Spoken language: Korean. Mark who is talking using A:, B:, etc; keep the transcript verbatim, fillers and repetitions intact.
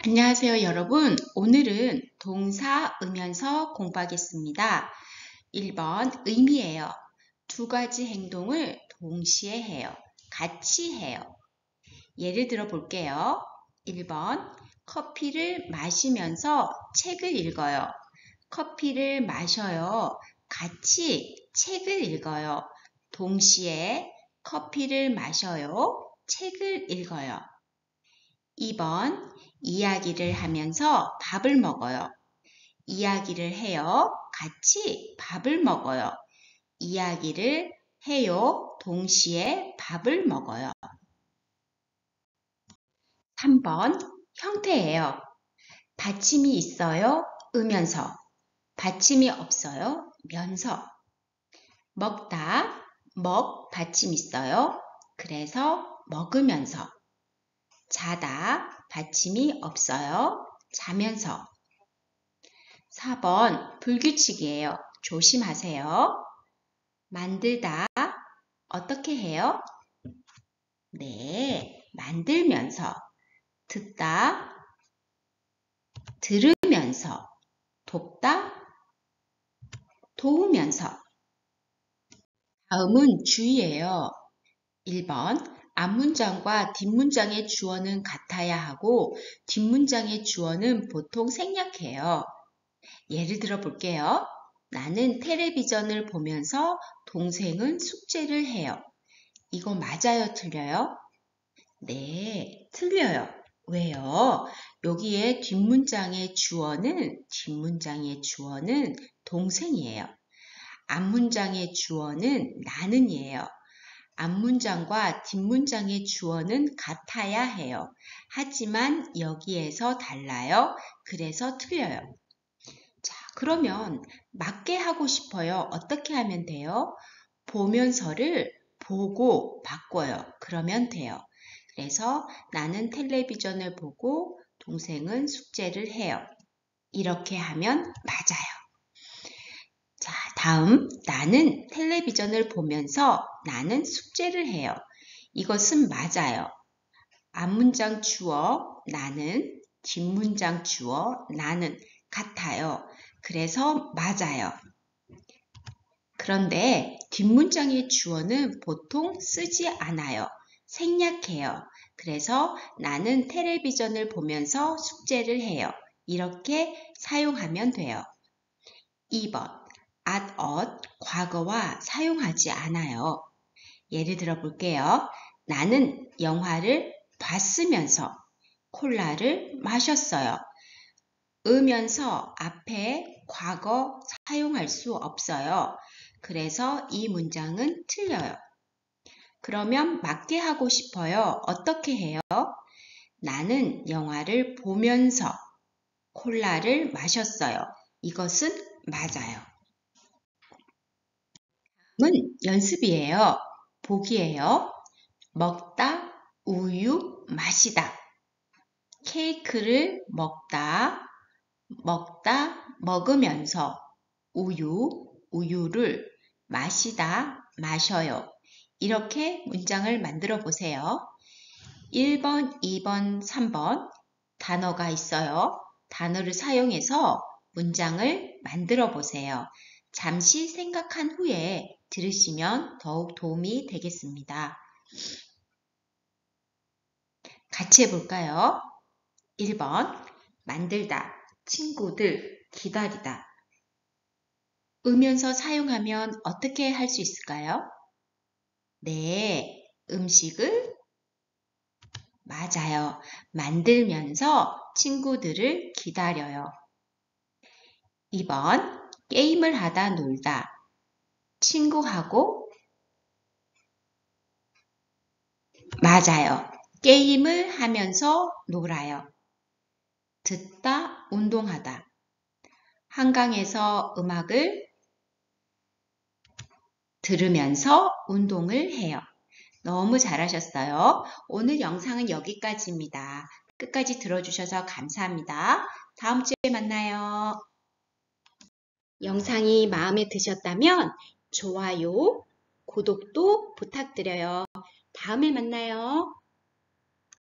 A: 안녕하세요, 여러분. 오늘은 동사 으면서 공부하겠습니다. 일 번 의미예요. 두 가지 행동을 동시에 해요. 같이 해요. 예를 들어 볼게요. 일 번 커피를 마시면서 책을 읽어요. 커피를 마셔요. 같이 책을 읽어요. 동시에 커피를 마셔요. 책을 읽어요. 이 번 이야기를 하면서 밥을 먹어요. 이야기를 해요. 같이 밥을 먹어요. 이야기를 해요. 동시에 밥을 먹어요. 삼 번 형태예요. 받침이 있어요. 으면서. 받침이 없어요. 면서. 먹다, 먹, 받침 있어요. 그래서 먹으면서. 자다, 받침이 없어요. 자면서. 사 번 불규칙이에요. 조심하세요. 만들다, 어떻게 해요? 네, 만들면서. 듣다, 들으면서. 돕다, 도우면서. 다음은 주의예요. 일 번 앞문장과 뒷문장의 주어는 같아야 하고 뒷문장의 주어는 보통 생략해요. 예를 들어 볼게요. 나는 텔레비전을 보면서 동생은 숙제를 해요. 이거 맞아요? 틀려요? 네, 틀려요. 왜요? 여기에 뒷문장의 주어는, 뒷문장의 주어는 동생이에요. 앞문장의 주어는 나는이에요. 앞문장과 뒷문장의 주어는 같아야 해요. 하지만 여기에서 달라요. 그래서 틀려요. 자, 그러면 맞게 하고 싶어요. 어떻게 하면 돼요? 보면서를 보고 바꿔요. 그러면 돼요. 그래서 나는 텔레비전을 보고 동생은 숙제를 해요. 이렇게 하면 맞아요. 자, 다음 나는 텔레비전을 보면서 나는 숙제를 해요. 이것은 맞아요. 앞문장 주어 나는, 뒷문장 주어 나는 같아요. 그래서 맞아요. 그런데 뒷문장의 주어는 보통 쓰지 않아요. 생략해요. 그래서 나는 텔레비전을 보면서 숙제를 해요. 이렇게 사용하면 돼요. 이 번 at, at, 과거와 사용하지 않아요. 예를 들어 볼게요. 나는 영화를 봤으면서 콜라를 마셨어요. 으면서 앞에 과거 사용할 수 없어요. 그래서 이 문장은 틀려요. 그러면 맞게 하고 싶어요. 어떻게 해요? 나는 영화를 보면서 콜라를 마셨어요. 이것은 맞아요. 다음은 연습이에요. 보기예요. 먹다, 우유, 마시다. 케이크를 먹다, 먹다, 먹으면서 우유, 우유를 마시다, 마셔요. 이렇게 문장을 만들어 보세요. 일 번, 이 번, 삼 번 단어가 있어요. 단어를 사용해서 문장을 만들어 보세요. 잠시 생각한 후에 들으시면 더욱 도움이 되겠습니다. 같이 해볼까요? 일 번 만들다, 친구들, 기다리다. 으면서 사용하면 어떻게 할 수 있을까요? 네, 음식을 맞아요. 만들면서 친구들을 기다려요. 이 번 게임을 하다 놀다. 친구하고 맞아요. 게임을 하면서 놀아요. 듣다, 운동하다. 한강에서 음악을 들으면서 운동을 해요. 너무 잘하셨어요. 오늘 영상은 여기까지입니다. 끝까지 들어주셔서 감사합니다. 다음 주에 만나요. 영상이 마음에 드셨다면 좋아요, 구독도 부탁드려요. 다음에 만나요.